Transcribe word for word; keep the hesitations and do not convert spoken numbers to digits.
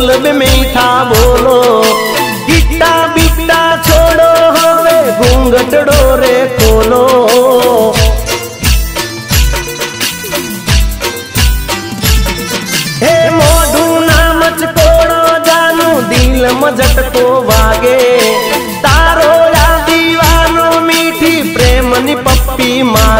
बोल बे मीठा बोलो, गिट्टा बिट्टा छोड़ो हवे घूंघटड़ो रे खोलो। हे मोढू नाम चकोड़ो जानू दिल में झटको वागे, तारो या दीवानो मीठी प्रेम नी पप्पी मार